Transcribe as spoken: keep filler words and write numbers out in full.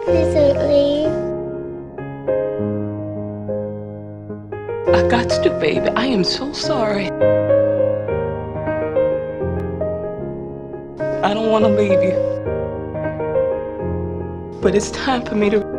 recently. I got to, baby. I am so sorry. I don't want to leave you. But it's time for me to